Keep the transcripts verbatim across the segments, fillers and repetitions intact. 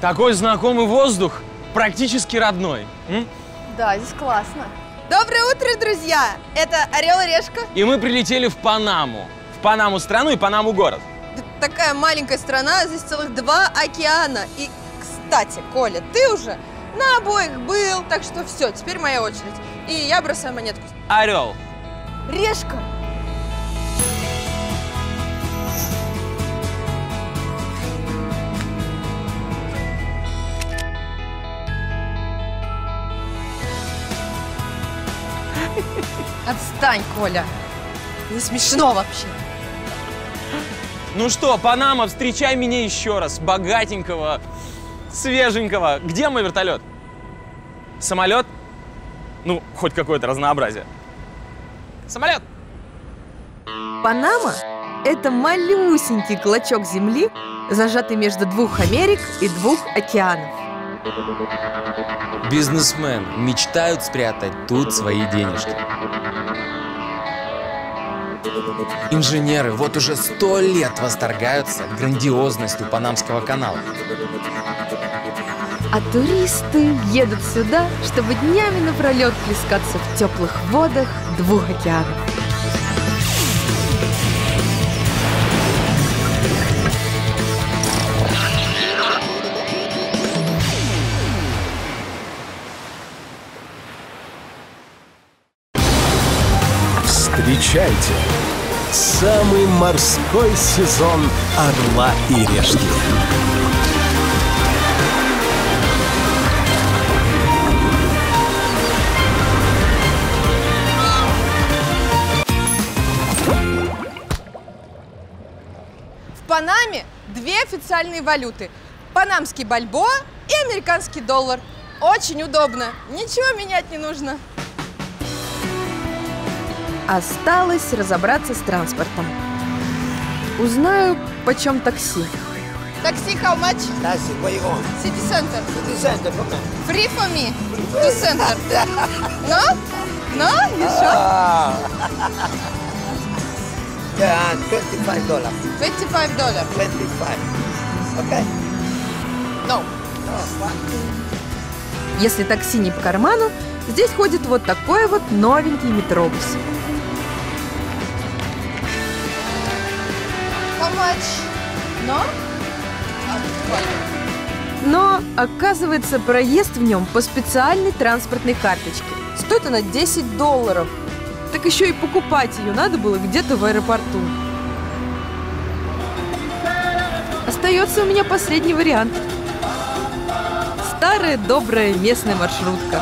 Такой знакомый воздух, практически родной. М? Да, здесь классно. Доброе утро, друзья! Это Орел и Решка. И мы прилетели в Панаму. В Панаму страну и Панаму город. Такая маленькая страна, здесь целых два океана. И, кстати, Коля, ты уже на обоих был, так что все, теперь моя очередь. И я бросаю монетку. Орел. Решка. Отстань, Коля. Не смешно вообще. Ну что, Панама, встречай меня еще раз. Богатенького, свеженького. Где мой вертолет? Самолет? Ну, хоть какое-то разнообразие. Самолет! Панама – это малюсенький клочок земли, зажатый между двух Америк и двух океанов. Бизнесмены мечтают спрятать тут свои денежки. Инженеры вот уже сто лет восторгаются грандиозностью Панамского канала. А туристы едут сюда, чтобы днями напролет плескаться в теплых водах двух океанов. Встречайте! Самый морской сезон «Орла и Решки». В Панаме две официальные валюты – панамский бальбоа и американский доллар. Очень удобно, ничего менять не нужно. Осталось разобраться с транспортом. Узнаю, почем такси. Такси, how much? Taxi, where you going? City center. City center, come on. Free for me. To center. No? No? You sure? Ah. Yeah, twenty-five dollars. twenty-five dollars. Twenty-five. Okay. No. No, what? Если такси не по карману, здесь ходит вот такой вот новенький метробус. How much? No? Но, оказывается, проезд в нем по специальной транспортной карточке. Стоит она десять долларов. Так еще и покупать ее надо было где-то в аэропорту. Остается у меня последний вариант. Старая добрая местная маршрутка.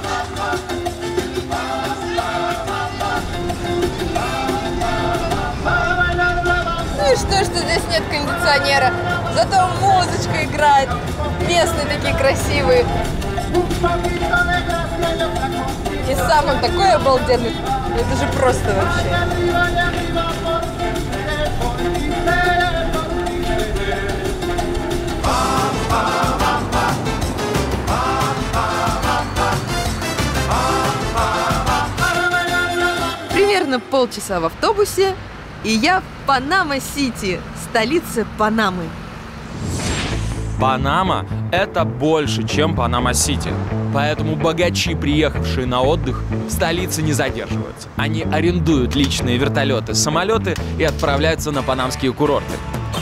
Ну и что, что здесь нет кондиционера? Зато музычка играет. Местные такие красивые. И сам он такой обалденный. Это же просто вообще. Примерно полчаса в автобусе, и я в Панама-Сити, столице Панамы. Панама – это больше, чем Панама-Сити. Поэтому богачи, приехавшие на отдых, в столице не задерживаются. Они арендуют личные вертолеты, самолеты и отправляются на панамские курорты.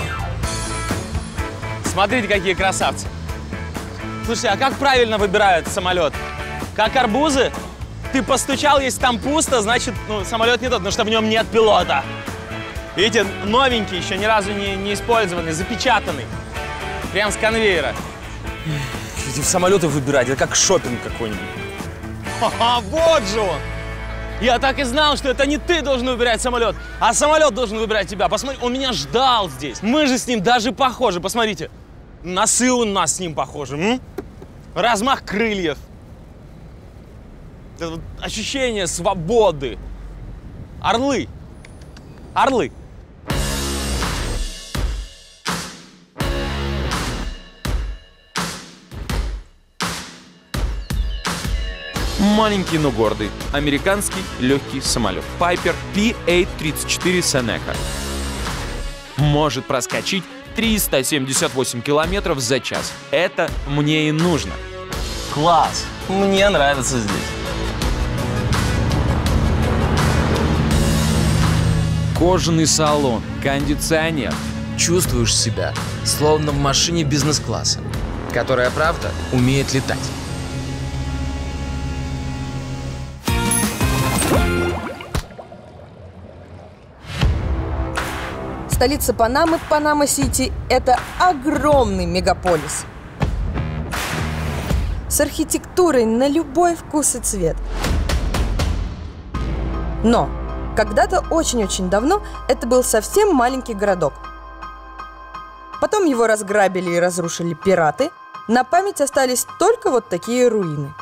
Смотрите, какие красавцы. Слушай, а как правильно выбирают самолет? Как арбузы? Ты постучал, если там пусто, значит, ну, самолет не тот, потому что в нем нет пилота. Видите, новенький, еще ни разу не, не использованный, запечатанный. Прям с конвейера. Эти самолеты выбирать, это как шопинг какой-нибудь. Ха-ха, вот же он! Я так и знал, что это не ты должен выбирать самолет, а самолет должен выбирать тебя. Посмотри, он меня ждал здесь. Мы же с ним даже похожи, посмотрите. Носы у нас с ним похожи. М? Размах крыльев. Это вот ощущение свободы. Орлы. Орлы. Маленький, но гордый. Американский легкий самолет. Piper пи восемь тридцать четыре Seneca. Может проскочить триста семьдесят восемь километров за час. Это мне и нужно. Класс! Мне нравится здесь. Кожаный салон, кондиционер. Чувствуешь себя, словно в машине бизнес-класса, которая, правда, умеет летать. Столица Панамы, Панама-Сити – это огромный мегаполис с архитектурой на любой вкус и цвет. Но когда-то очень-очень давно это был совсем маленький городок. Потом его разграбили и разрушили пираты. На память остались только вот такие руины.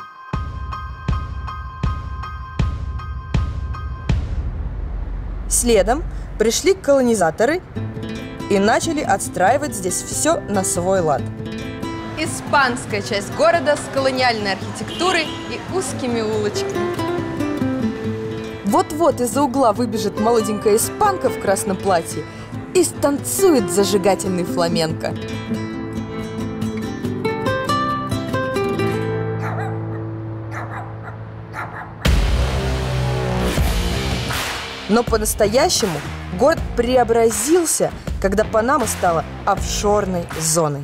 Следом пришли колонизаторы и начали отстраивать здесь все на свой лад. Испанская часть города с колониальной архитектурой и узкими улочками. Вот-вот из-за угла выбежит молоденькая испанка в красном платье и станцует зажигательный фламенко. Но по-настоящему город преобразился, когда Панама стала офшорной зоной.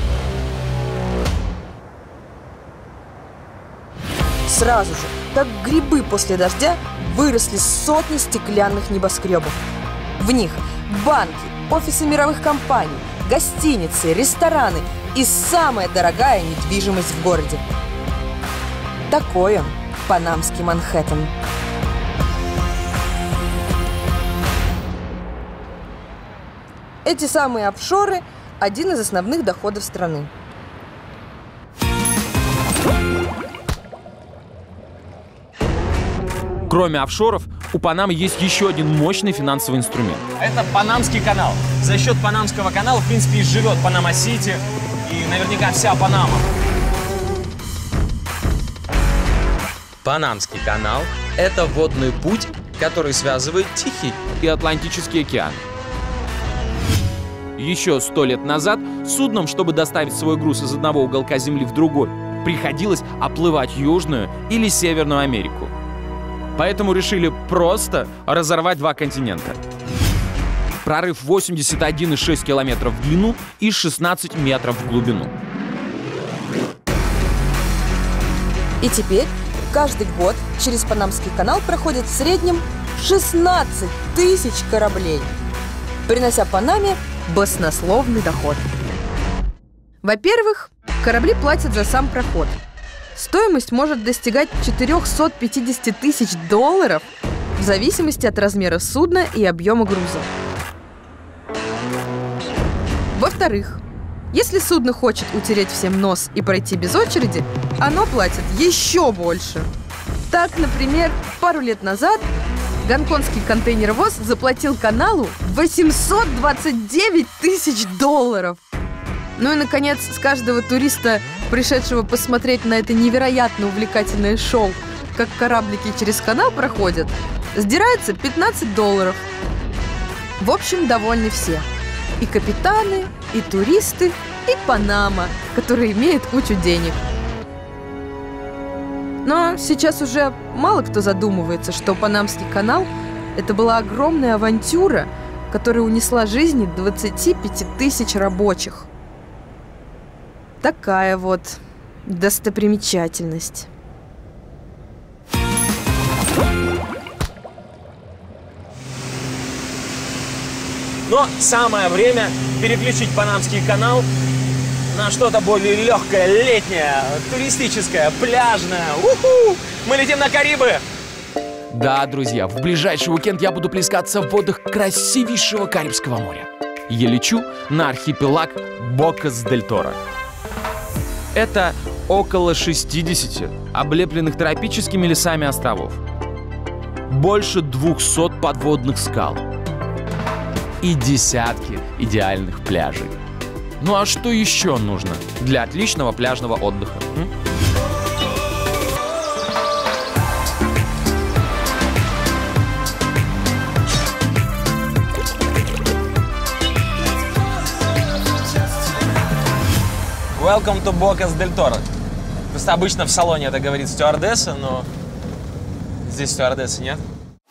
Сразу же, как грибы после дождя, выросли сотни стеклянных небоскребов. В них банки, офисы мировых компаний, гостиницы, рестораны и самая дорогая недвижимость в городе. Такой он, панамский Манхэттен. Эти самые офшоры – один из основных доходов страны. Кроме офшоров, у Панамы есть еще один мощный финансовый инструмент. Это Панамский канал. За счет Панамского канала, в принципе, и живет Панама-Сити и наверняка вся Панама. Панамский канал – это водный путь, который связывает Тихий и Атлантический океан. Еще сто лет назад судном, чтобы доставить свой груз из одного уголка Земли в другой, приходилось оплывать Южную или Северную Америку. Поэтому решили просто разорвать два континента. Прорыв восемьдесят один и шесть километров в длину и шестнадцать метров в глубину. И теперь каждый год через Панамский канал проходит в среднем шестнадцать тысяч кораблей, принося Панаме баснословный доход. Во-первых, корабли платят за сам проход. Стоимость может достигать четыреста пятьдесят тысяч долларов в зависимости от размера судна и объема груза. Во-вторых, если судно хочет утереть всем нос и пройти без очереди, оно платит еще больше. Так, например, пару лет назад гонконгский контейнеровоз заплатил каналу восемьсот двадцать девять тысяч долларов. Ну и, наконец, с каждого туриста, пришедшего посмотреть на это невероятно увлекательное шоу, как кораблики через канал проходят, сдирается пятнадцать долларов. В общем, довольны все. И капитаны, и туристы, и Панама, которая имеет кучу денег. Но сейчас уже мало кто задумывается, что Панамский канал – это была огромная авантюра, которая унесла жизни двадцати пяти тысяч рабочих. Такая вот достопримечательность. Но самое время переключить Панамский канал на что-то более легкое, летнее, туристическое, пляжное. У-ху! Мы летим на Карибы! Да, друзья, в ближайший уикенд я буду плескаться в водах красивейшего Карибского моря. Я лечу на архипелаг Бокас-дель-Торо. Это около шестидесяти облепленных тропическими лесами островов. Больше двухсот подводных скал. И десятки идеальных пляжей. Ну а что еще нужно для отличного пляжного отдыха? М? Welcome to Bocas del Toro. Просто обычно в салоне это говорит стюардесса, но здесь стюардессы нет.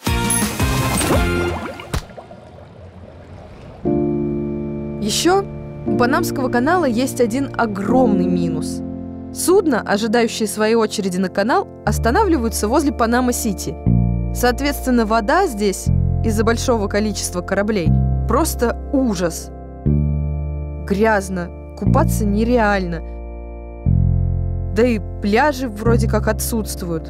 Еще у Панамского канала есть один огромный минус. Судна, ожидающие своей очереди на канал, останавливаются возле Панама-Сити. Соответственно, вода здесь, из-за большого количества кораблей, просто ужас. Грязно, купаться нереально. Да и пляжи вроде как отсутствуют.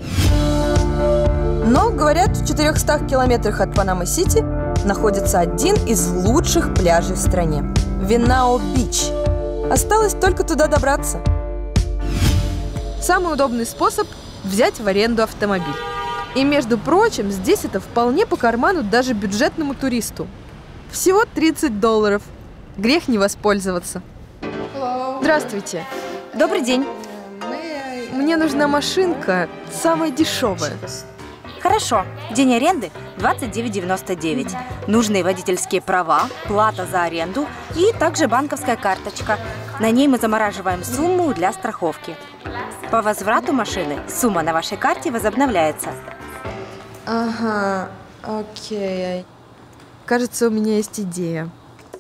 Но, говорят, в четырехстах километрах от Панама-Сити находится один из лучших пляжей в стране – Венао-Бич. Осталось только туда добраться. Самый удобный способ – взять в аренду автомобиль. И, между прочим, здесь это вполне по карману даже бюджетному туристу. Всего тридцать долларов. Грех не воспользоваться. Здравствуйте. Добрый день. Мне нужна машинка, самая дешевая. Хорошо. День аренды двадцать девять девяносто девять. Нужные водительские права, плата за аренду и также банковская карточка. На ней мы замораживаем сумму для страховки. По возврату машины сумма на вашей карте возобновляется. Ага, окей. Кажется, у меня есть идея.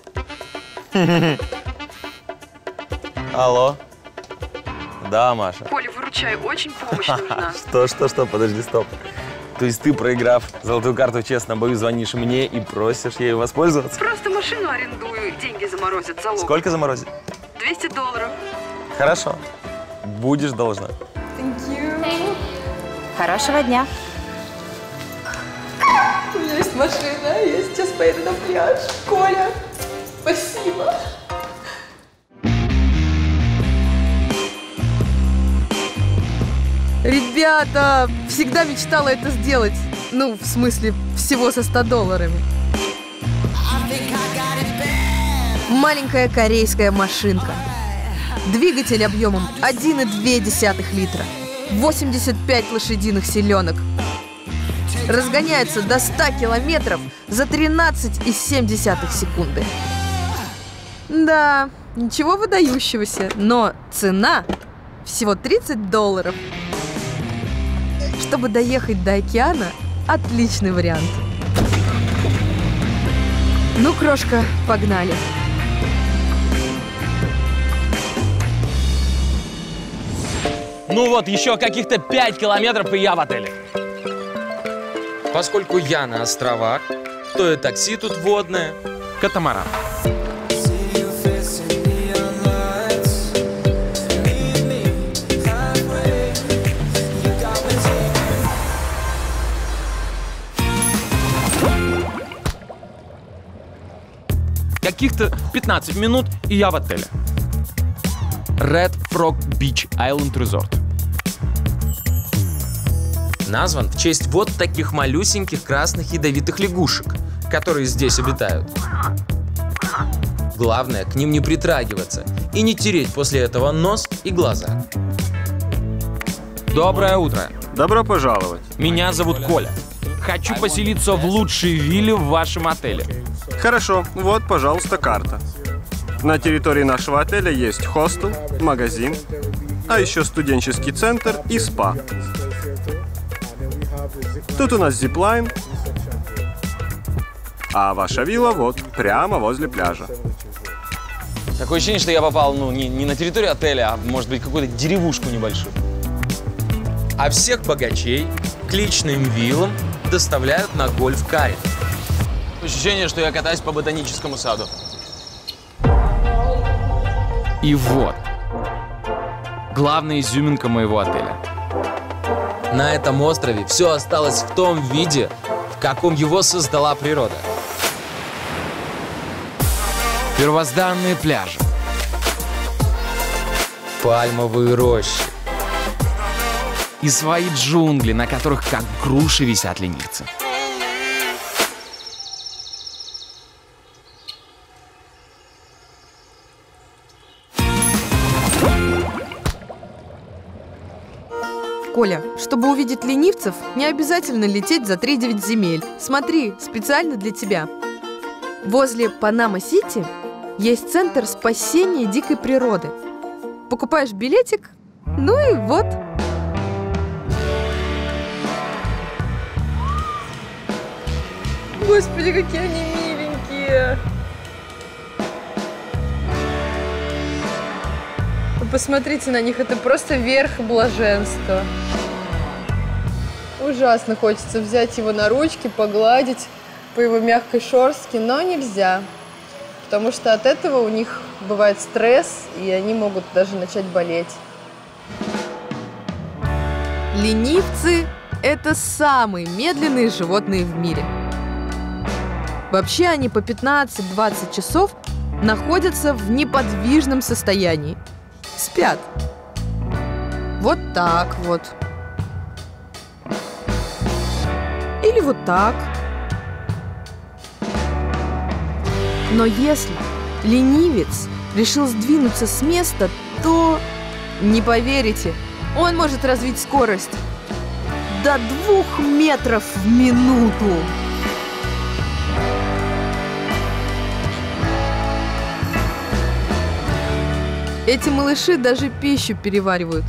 Алло. Да, Маша. Коля, выручай, очень помощь нужна. Что, что, что? Подожди, стоп. То есть ты, проиграв золотую карту честно бою, звонишь мне и просишь ею воспользоваться? Просто машину арендую, деньги заморозят, залог. Сколько заморозить? двести долларов. Хорошо. Будешь должна. Thank you. Хорошего дня. У меня есть машина, я сейчас поеду на пляж. Коля, спасибо. Ребята, всегда мечтала это сделать. Ну, в смысле, всего со ста долларами. Маленькая корейская машинка. Двигатель объемом один и две десятых литра. восемьдесят пять лошадиных силенок. Разгоняется до ста километров за тринадцать и семь десятых секунды. Да, ничего выдающегося, но цена всего тридцать долларов. Чтобы доехать до океана, отличный вариант. Ну, крошка, погнали. Ну вот, еще каких-то пять километров, и я в отеле. Поскольку я на островах, то и такси тут водное. Катамаран. Каких-то пятнадцать минут, и я в отеле. Red Frog Beach Island Resort. Назван в честь вот таких малюсеньких красных ядовитых лягушек, которые здесь обитают. Главное, к ним не притрагиваться и не тереть после этого нос и глаза. Доброе утро. Добро пожаловать. Меня зовут Коля. Хочу поселиться в лучшей вилле в вашем отеле. Хорошо, вот, пожалуйста, карта. На территории нашего отеля есть хостел, магазин, а еще студенческий центр и спа. Тут у нас зиплайн, а ваша вилла вот прямо возле пляжа. Такое ощущение, что я попал, ну, не, не на территорию отеля, а, может быть, какую-то деревушку небольшую. А всех богачей к личным виллам доставляют на гольф-каре. Ощущение, что я катаюсь по ботаническому саду. И вот, главная изюминка моего отеля. На этом острове все осталось в том виде, в каком его создала природа. Первозданные пляжи, пальмовые рощи и свои джунгли, на которых как груши висят ленивцы. Коля, чтобы увидеть ленивцев, не обязательно лететь за три-девять земель. Смотри, специально для тебя. Возле Панама-Сити есть центр спасения дикой природы. покупаешь билетик, ну и вот. Господи, какие они миленькие. Вы посмотрите на них, это просто верх блаженства. Ужасно хочется взять его на ручки, погладить по его мягкой шерстке, но нельзя. Потому что от этого у них бывает стресс, и они могут даже начать болеть. Ленивцы – это самые медленные животные в мире. Вообще они по пятнадцать-двадцать часов находятся в неподвижном состоянии. Спят. Вот так вот. Или вот так. Но если ленивец решил сдвинуться с места, то, не поверите, он может развить скорость до двух метров в минуту. Эти малыши даже пищу переваривают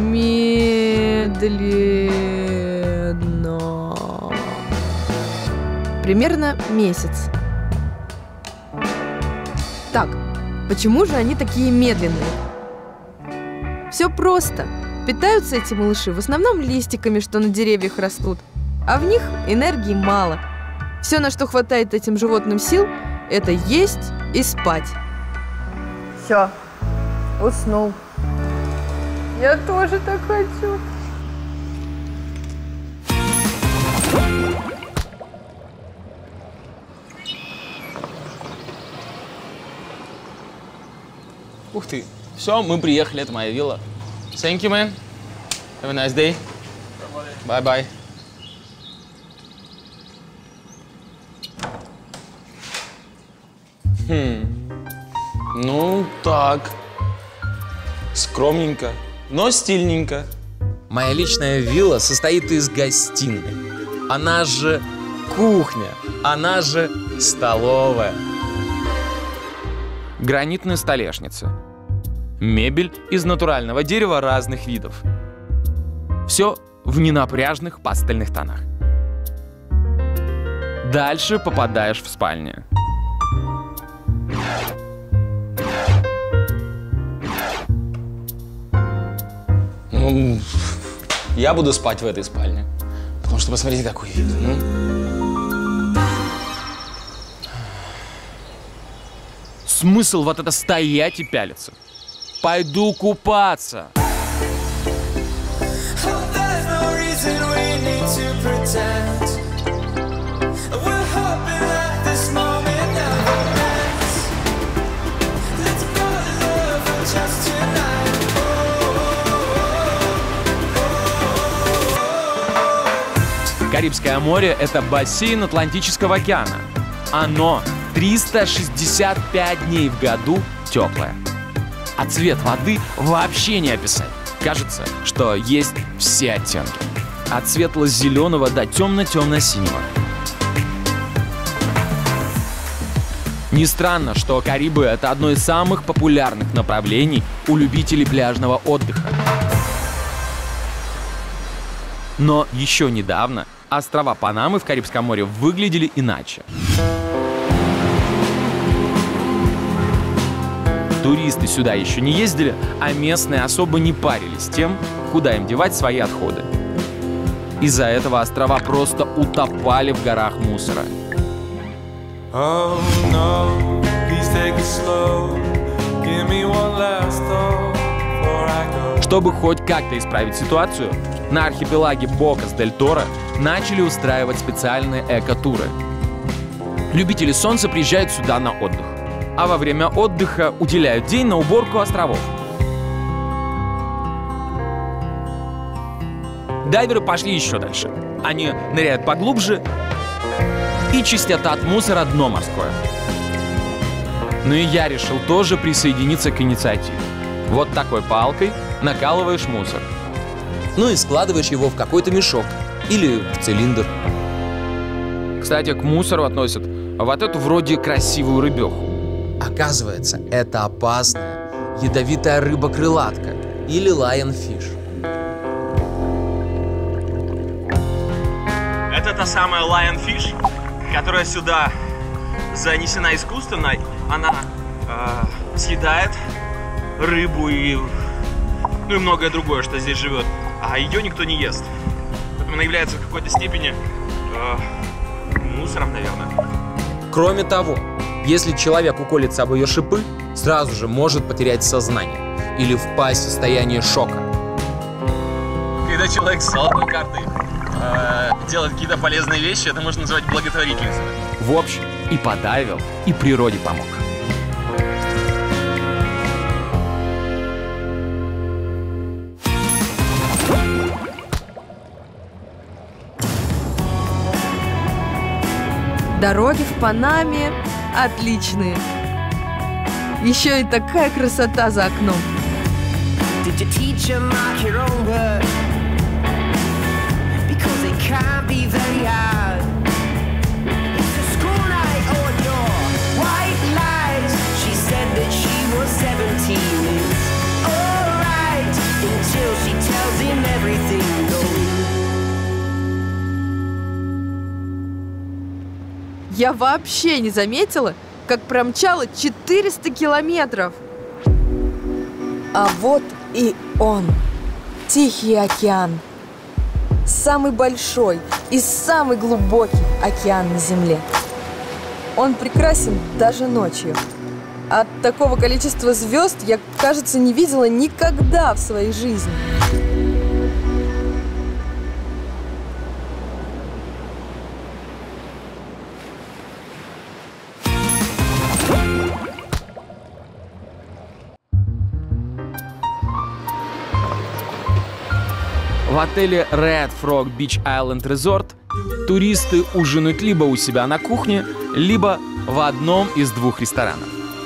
медленно. Примерно месяц. Так, почему же они такие медленные? Все просто. Питаются эти малыши в основном листиками, что на деревьях растут, а в них энергии мало. Все, на что хватает этим животным сил, это есть и спать. Все. Уснул. Я тоже так хочу. Ух ты. Все, мы приехали, это моя вилла. Thank you, man. Have a nice day. Bye-bye. Хм. Ну, так. Скромненько, но стильненько. Моя личная вилла состоит из гостиной. Она же кухня, она же столовая. Гранитная столешница. Мебель из натурального дерева разных видов. Все в ненапряжных пастельных тонах. Дальше попадаешь в спальню. Ну, я буду спать в этой спальне. Потому что посмотрите, какой вид. Ну. Смысл вот это стоять и пялиться? Пойду купаться. Карибское море – это бассейн Атлантического океана. Оно триста шестьдесят пять дней в году теплое. А цвет воды вообще не описать. Кажется, что есть все оттенки. От светло-зеленого до темно-темно-синего. Не странно, что Карибы – это одно из самых популярных направлений у любителей пляжного отдыха. Но еще недавно острова Панамы в Карибском море выглядели иначе. Туристы сюда еще не ездили, а местные особо не парились тем, куда им девать свои отходы. Из-за этого острова просто утопали в горах мусора. Oh, no, please take it slow. Give me one last thought before I go. Чтобы хоть как-то исправить ситуацию, на архипелаге Бокас-дель-Торо начали устраивать специальные эко-туры. Любители солнца приезжают сюда на отдых, а во время отдыха уделяют день на уборку островов. Дайверы пошли еще дальше. Они ныряют поглубже и чистят от мусора дно морское. Ну и я решил тоже присоединиться к инициативе. Вот такой палкой накалываешь мусор. Ну и складываешь его в какой-то мешок или в цилиндр. Кстати, к мусору относят вот эту вроде красивую рыбеху. Оказывается, это опасная, ядовитая рыба-крылатка или лайонфиш. Это та самая lionfish, которая сюда занесена искусственно. Она э, съедает рыбу и, ну и многое другое, что здесь живет. А ее никто не ест. Поэтому она является в какой-то степени э, мусором, наверное. Кроме того, если человек уколется об ее шипы, сразу же может потерять сознание или впасть в состояние шока. Когда человек с золотой картой э, делает какие-то полезные вещи, это можно назвать благотворительностью. В общем, и подавил, и природе помог. Дороги в Панаме отличные. Еще и такая красота за окном. Did your teacher mark your own work? Because it can't be very hard. It's a school night on your white lies. She said that she was seventeen. It's alright until she tells him everything goes. Я вообще не заметила, как промчала четыреста километров. А вот и он, Тихий океан. Самый большой и самый глубокий океан на Земле. Он прекрасен даже ночью. От такого количества звезд я, кажется, не видела никогда в своей жизни. В отеле Red Frog Beach Island Resort туристы ужинают либо у себя на кухне, либо в одном из двух ресторанов.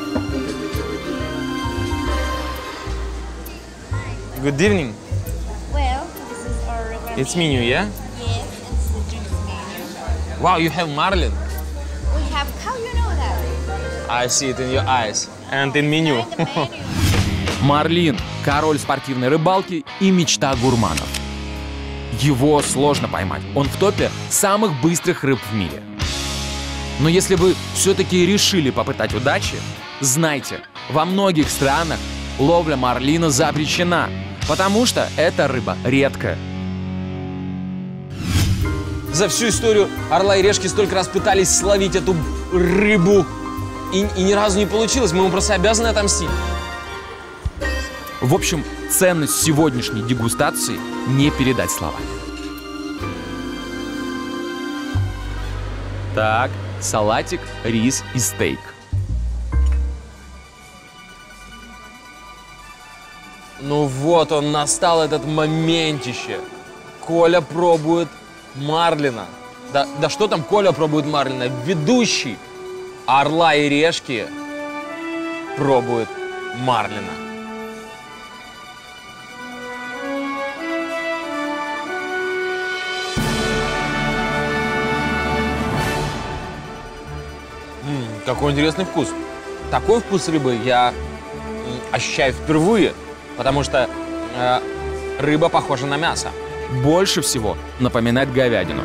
Good evening. Well, this is our regular It's menu, yeah? Yes, it's the drinks menu. Wow, you have marlin. We have, how you know that? I see it in your eyes and in menu. Find the menu. Марлин – король спортивной рыбалки и мечта гурманов. Его сложно поймать. Он в топе самых быстрых рыб в мире. Но если вы все-таки решили попытать удачи, знайте, во многих странах ловля марлина запрещена, потому что эта рыба редкая. За всю историю Орла и Решки столько раз пытались словить эту рыбу, и, и ни разу не получилось. Мы ему просто обязаны отомстить. В общем, ценность сегодняшней дегустации не передать словами. Так, салатик, рис и стейк. Ну вот он, настал этот моментище. Коля пробует марлина. Да, да что там Коля пробует марлина? Ведущий Орла и Решки пробует марлина. М-м, какой интересный вкус. Такой вкус рыбы я м, ощущаю впервые, потому что э, рыба похожа на мясо. Больше всего напоминает говядину.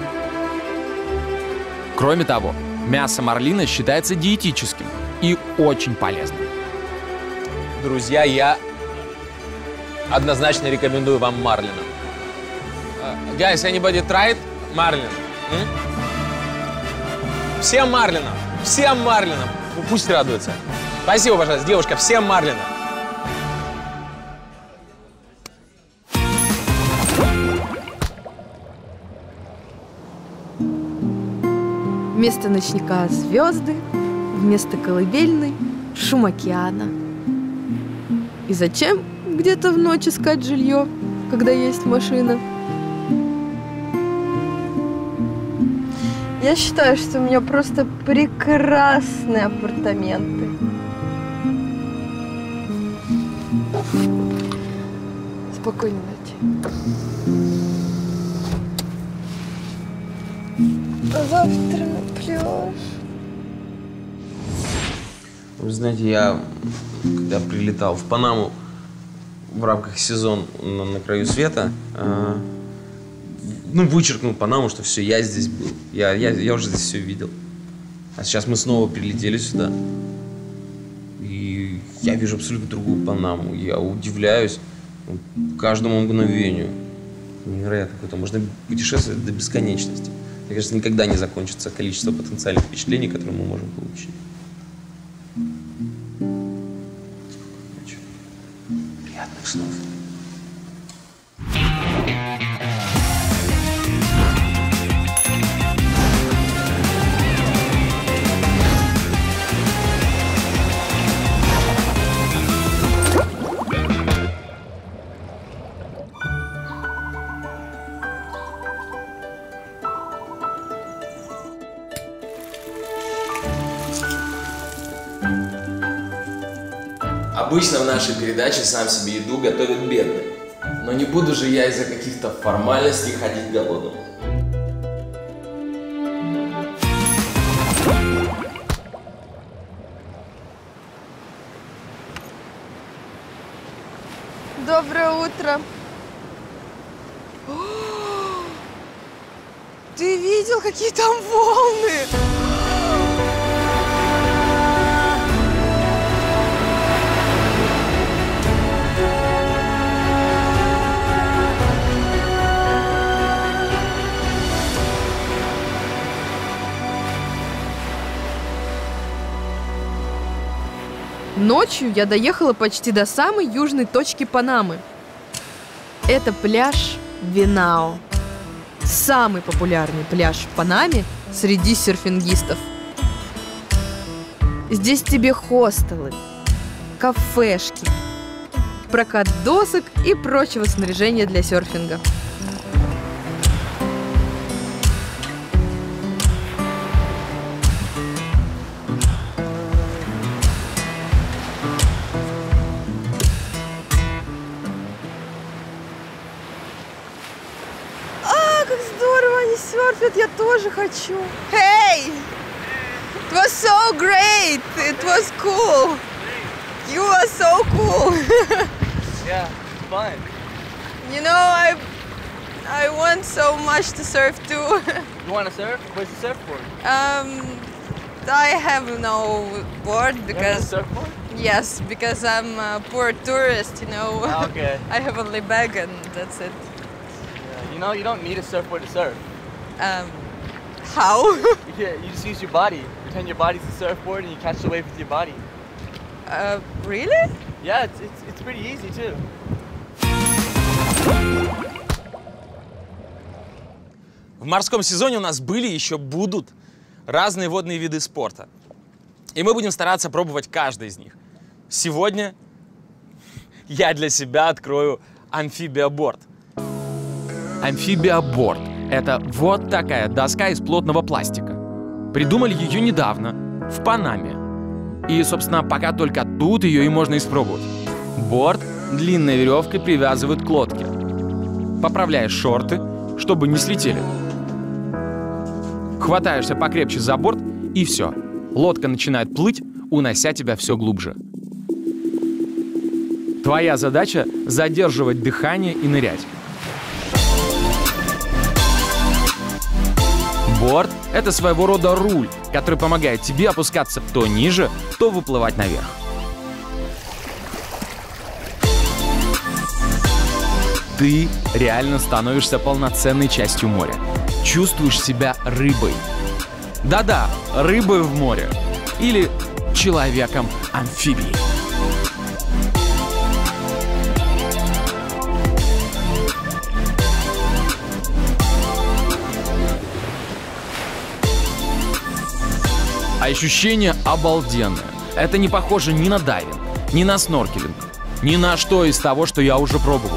Кроме того, мясо марлина считается диетическим и очень полезным. Друзья, я однозначно рекомендую вам марлина. Uh, guys, anybody tried марлин? М? Всем марлина! Всем марлина! Ну, пусть радуются. Спасибо, пожалуйста, девушка, всем марлина! Вместо ночника звезды, вместо колыбельной шум океана. И зачем где-то в ночь искать жилье, когда есть машина? Я считаю, что у меня просто прекрасные апартаменты. Спокойной ночи. А завтра на пляж. Вы знаете, я, когда прилетал в Панаму в рамках сезона на, на краю света, э, ну, вычеркнул Панаму, что все, я здесь был. Я, я, я уже здесь все видел. А сейчас мы снова прилетели сюда. И я вижу абсолютно другую Панаму. Я удивляюсь каждому мгновению. Невероятно какое-то. Можно путешествовать до бесконечности. Мне кажется, никогда не закончится количество потенциальных впечатлений, которые мы можем получить. Приятных снов. Обычно в нашей передаче «Сам себе еду готовит бедный». Но не буду же я из-за каких-то формальностей ходить голодным. Доброе утро. О, ты видел, какие там волны? Ночью я доехала почти до самой южной точки Панамы. Это пляж Венао. Самый популярный пляж в Панаме среди серфингистов. Здесь тебе хостелы, кафешки, прокат досок и прочего снаряжения для серфинга. Серфят, я тоже хочу. Hey! It was so great! It was cool! You are so cool! Yeah, fun. You know, I I want so much to surf too. You want to surf? Where's the surfboard? Um, I have no board because... You have a surfboard? Yes, because I'm a poor tourist, you know. Ah, okay. I have only bag and that's it. Yeah, you know, you don't need a surfboard to surf. Um, how? Yeah, you just use your body. Pretend your body's a surfboard and you catch the wave with your body. Uh, really? Yeah, it's, it's, it's pretty easy too. В морском сезоне у нас были и еще будут разные водные виды спорта. И мы будем стараться пробовать каждый из них. Сегодня я для себя открою амфибиаборд. Амфибиаборд – это вот такая доска из плотного пластика. Придумали ее недавно, в Панаме. И, собственно, пока только тут ее и можно испробовать. Борд длинной веревкой привязывают к лодке. Поправляешь шорты, чтобы не слетели. Хватаешься покрепче за борт, и все. Лодка начинает плыть, унося тебя все глубже. Твоя задача – задерживать дыхание и нырять. Борд – это своего рода руль, который помогает тебе опускаться то ниже, то выплывать наверх. Ты реально становишься полноценной частью моря. Чувствуешь себя рыбой. Да-да, рыбой в море. Или человеком-амфибией. Ощущение обалденное. Это не похоже ни на дайвинг, ни на сноркелинг, ни на что из того, что я уже пробовал.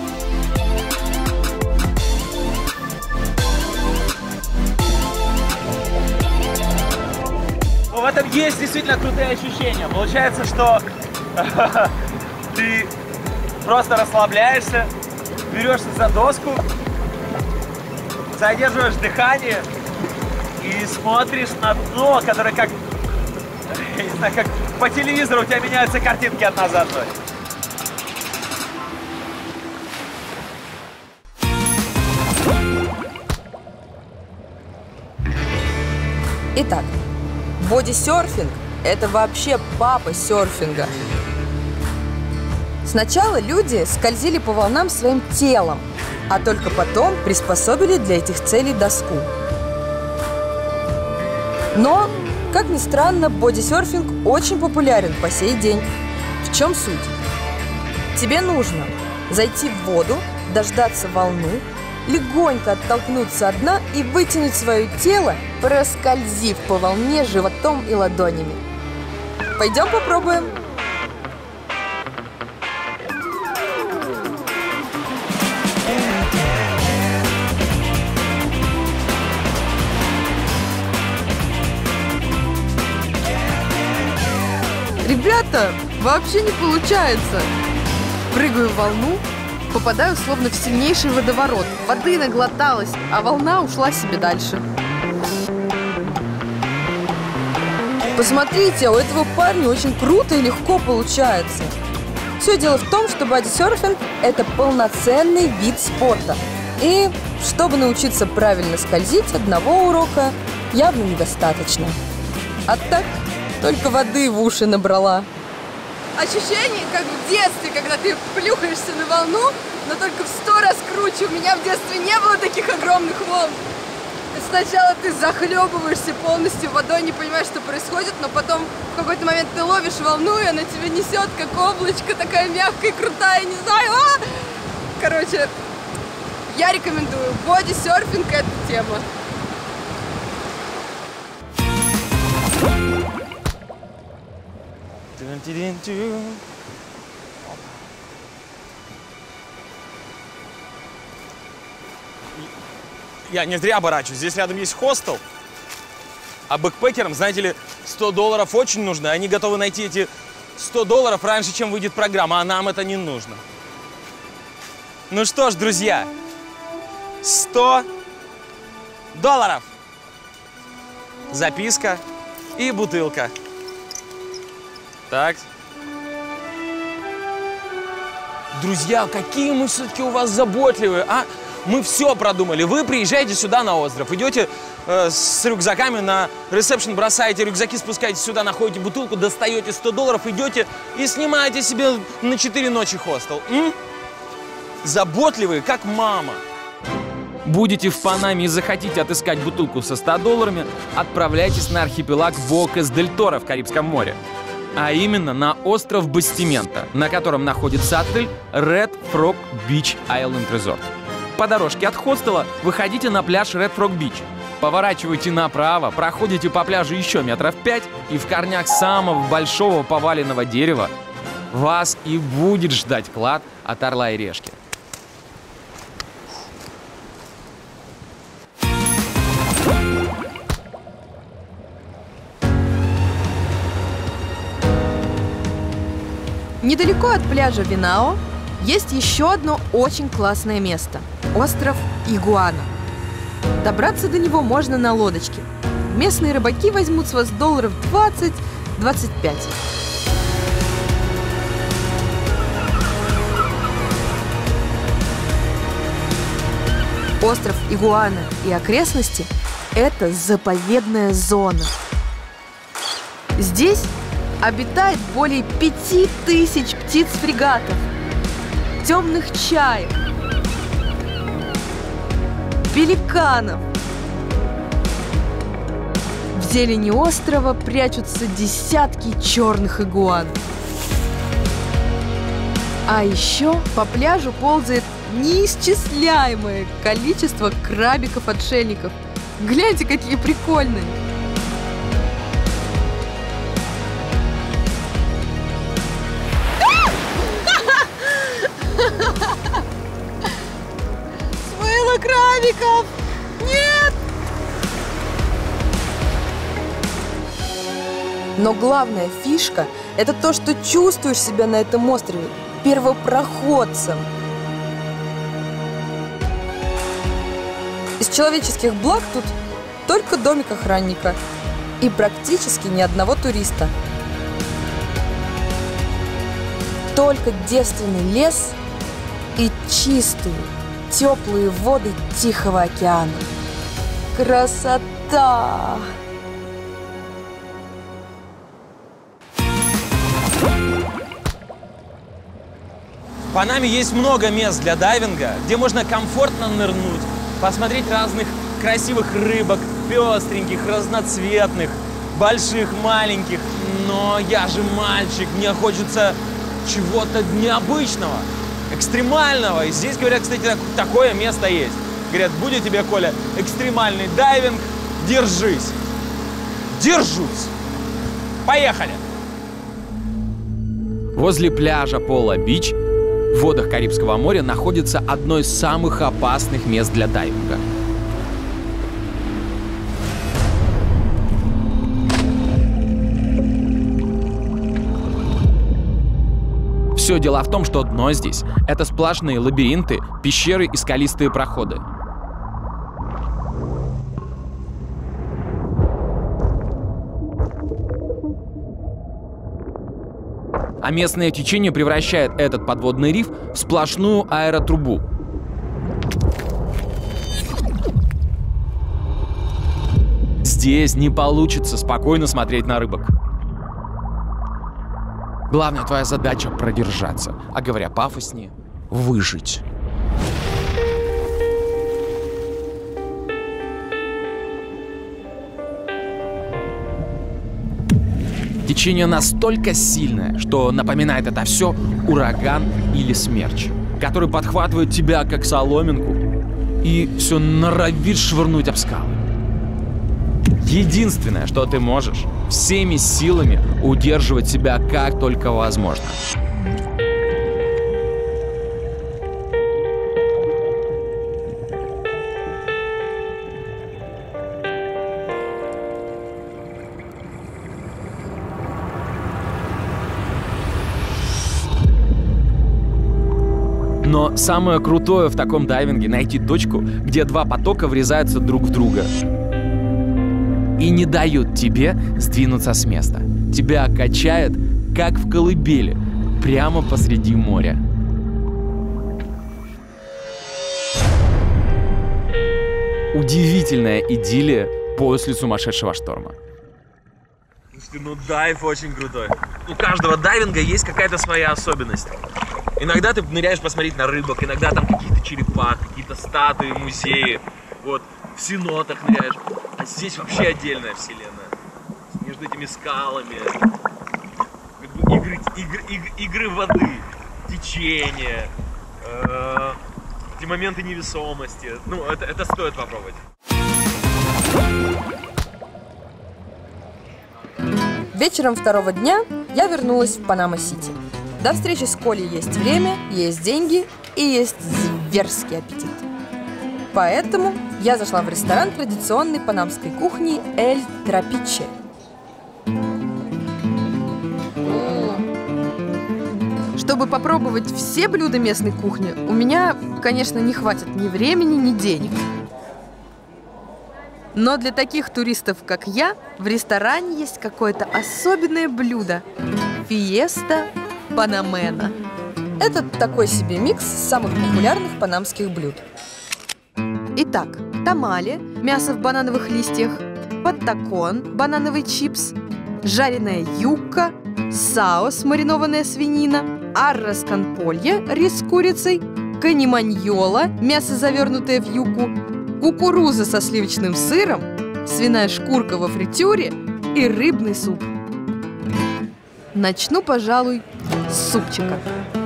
В этом есть действительно крутые ощущения. Получается, что ты просто расслабляешься, берешься за доску, задерживаешь дыхание и смотришь на дно, которое как, я не знаю, как по телевизору у тебя меняются картинки одна за одной. Итак, бодисерфинг – это вообще папа серфинга. Сначала люди скользили по волнам своим телом, а только потом приспособили для этих целей доску. Но, как ни странно, бодисерфинг очень популярен по сей день. В чем суть? Тебе нужно зайти в воду, дождаться волну, легонько оттолкнуться от дна и вытянуть свое тело, проскользив по волне животом и ладонями. Пойдем попробуем. Ребята, вообще не получается. Прыгаю в волну, попадаю словно в сильнейший водоворот. Воды наглоталась, а волна ушла себе дальше. Посмотрите, у этого парня очень круто и легко получается. Все дело в том, что бодисерфинг – это полноценный вид спорта. И чтобы научиться правильно скользить, одного урока явно недостаточно. А так, только воды в уши набрала. Ощущение, как в детстве, когда ты плюхаешься на волну, но только в сто раз круче. У меня в детстве не было таких огромных волн. Сначала ты захлебываешься полностью водой, не понимаешь, что происходит, но потом в какой-то момент ты ловишь волну, и она тебя несет, как облачко, такая мягкая, крутая, не знаю. А! Короче, я рекомендую. Бодисерфинг – это тема. Я не зря оборачиваюсь. Здесь рядом есть хостел. А бэкпекерам, знаете ли, сто долларов очень нужно. Они готовы найти эти сто долларов раньше, чем выйдет программа, а нам это не нужно. Ну что ж, друзья, сто долларов. Записка и бутылка. Так. Друзья, какие мы все-таки у вас заботливые, а? Мы все продумали. Вы приезжаете сюда на остров, идете э, с рюкзаками на ресепшн, бросаете рюкзаки, спускаетесь сюда, находите бутылку, достаете сто долларов, идете и снимаете себе на четыре ночи хостел. М? Заботливые, как мама. Будете в Панаме и захотите отыскать бутылку со ста долларами, отправляйтесь на архипелаг Бокас-дель-Торо в Карибском море. А именно на остров Бастимента, на котором находится отель Red Frog Beach Island Resort. По дорожке от хостела выходите на пляж Red Frog Beach. Поворачивайте направо, проходите по пляжу еще метров пять, и в корнях самого большого поваленного дерева вас и будет ждать клад от орла и решки. Недалеко от пляжа Винао есть еще одно очень классное место – остров Игуана. Добраться до него можно на лодочке. Местные рыбаки возьмут с вас долларов двадцать-двадцать пять. Остров Игуана и окрестности – это заповедная зона. Здесь обитает более пяти тысяч птиц-фрегатов, темных чаек, пеликанов. В зелени острова прячутся десятки черных игуан. А еще по пляжу ползает неисчисляемое количество крабиков-отшельников. Гляньте, какие прикольные! Смыло крабиков! Нет! Но главная фишка – это то, что чувствуешь себя на этом острове первопроходцем. Из человеческих благ тут только домик охранника и практически ни одного туриста. только девственный лес и чистые, теплые воды Тихого океана. Красота! В Панаме есть много мест для дайвинга, где можно комфортно нырнуть, посмотреть разных красивых рыбок, пестреньких, разноцветных, больших, маленьких. Но я же мальчик, мне хочется чего-то необычного, экстремального. И здесь, говорят, кстати, так- такое место есть. Говорят, будет тебе, Коля, экстремальный дайвинг, держись. Держусь. Поехали. Возле пляжа Пола-Бич в водах Карибского моря находится одно из самых опасных мест для дайвинга. Все дело в том, что дно здесь — это сплошные лабиринты, пещеры и скалистые проходы. А местное течение превращает этот подводный риф в сплошную аэротрубу. Здесь не получится спокойно смотреть на рыбок. Главная твоя задача — продержаться, а говоря пафоснее — выжить. Течение настолько сильное, что напоминает это все ураган или смерч, который подхватывает тебя как соломинку и все норовит швырнуть об скалы. Единственное, что ты можешь, всеми силами удерживать себя как только возможно. Но самое крутое в таком дайвинге — найти точку, где два потока врезаются друг в друга и не дают тебе сдвинуться с места. Тебя качает, как в колыбели, прямо посреди моря. Удивительная идиллия после сумасшедшего шторма. Слушайте, ну дайв очень крутой. У каждого дайвинга есть какая-то своя особенность. Иногда ты ныряешь посмотреть на рыбок, иногда там какие-то черепах, какие-то статуи, музеи. Вот, в сенотах ныряешь. А здесь вообще отдельная вселенная. Между этими скалами. Как бы игры, игры, игры, игры воды, течение, э, эти моменты невесомости. Ну, это, это стоит попробовать. Вечером второго дня я вернулась в Панама-Сити. До встречи с Колей есть время, есть деньги и есть зверский аппетит. Поэтому я зашла в ресторан традиционной панамской кухни «Эль Трапиче». Чтобы попробовать все блюда местной кухни, у меня, конечно, не хватит ни времени, ни денег. Но для таких туристов, как я, в ресторане есть какое-то особенное блюдо – фиеста панамена. Это такой себе микс самых популярных панамских блюд. Итак, тамале – мясо в банановых листьях, паттакон – банановый чипс, жареная юкка, саос – маринованная свинина, аррос кон полье – рис с курицей, каниманьола – мясо, завернутое в юкку, кукуруза со сливочным сыром, свиная шкурка во фритюре и рыбный суп. Начну, пожалуй, с супчика.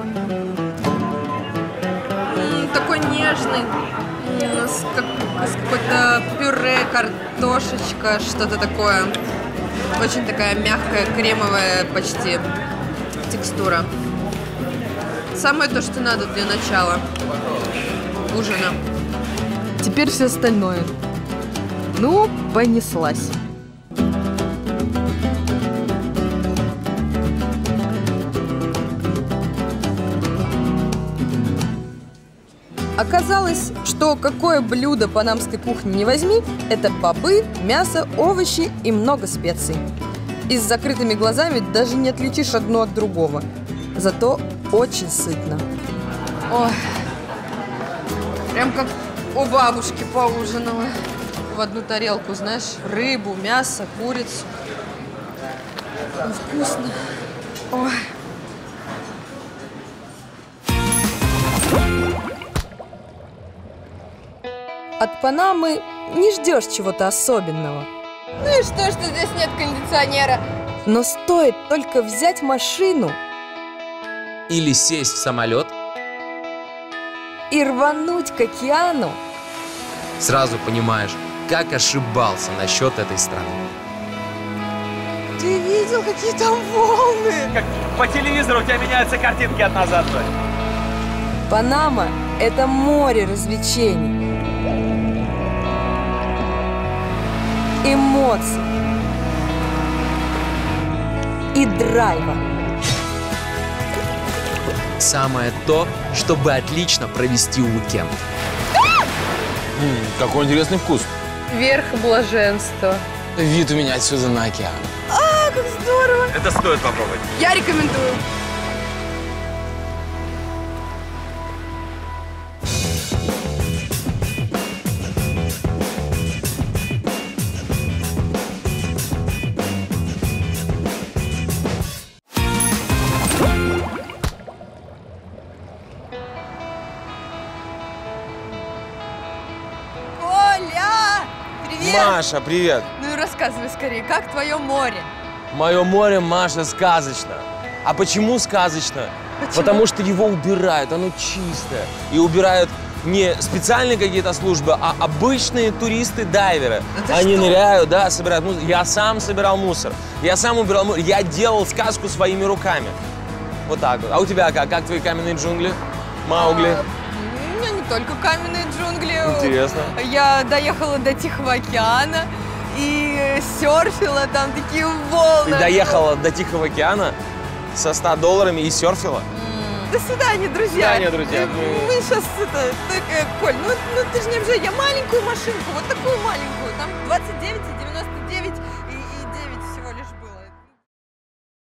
М-м, такой нежный, м-м, с, как, с какой-то пюре, картошечка, что-то такое. Очень такая мягкая, кремовая почти текстура. Самое то, что надо для начала ужина. Теперь все остальное. Ну, понеслась. Оказалось, что какое блюдо панамской кухни не возьми, это бобы, мясо, овощи и много специй. И с закрытыми глазами даже не отличишь одно от другого. Зато очень сытно. Ой, прям как у бабушки поужинала. В одну тарелку, знаешь, рыбу, мясо, курицу. Ну, вкусно. Ой. От Панамы не ждешь чего-то особенного. Ну и что, что здесь нет кондиционера? Но стоит только взять машину Или сесть в самолет, и рвануть к океану. сразу понимаешь, как ошибался насчет этой страны. Ты видел, какие там волны? Как по телевизору у тебя меняются картинки от назад. Панама – это море развлечений, эмоций и драйва. Самое то, чтобы отлично провести уикенд. М, какой интересный вкус. Верх блаженства. Вид у меня отсюда на океан. А, как здорово! Это стоит попробовать. Я рекомендую. Оля! Привет! Маша, привет. Ну и рассказывай скорее, как твое море? Мое море, Маша, сказочно. А почему сказочно? Почему? Потому что его убирают, оно чистое. И убирают не специальные какие-то службы, а обычные туристы-дайверы. Да Они что? ныряют, да, собирают мусор. Я сам собирал мусор. Я сам убирал мусор. Я делал сказку своими руками. Вот так вот. А у тебя как? Как твои каменные джунгли? Маугли? А, у меня не только каменные джунгли. Интересно. Я доехала до Тихого океана и серфила, там такие волны. Ты доехала до Тихого океана со ста долларами и серфила? До свидания, друзья. До свидания, друзья. Э, Мы сейчас, это, так, э, Коль, ну, ну ты же не обижай, я маленькую машинку, вот такую маленькую, там двадцать девять и девяносто девять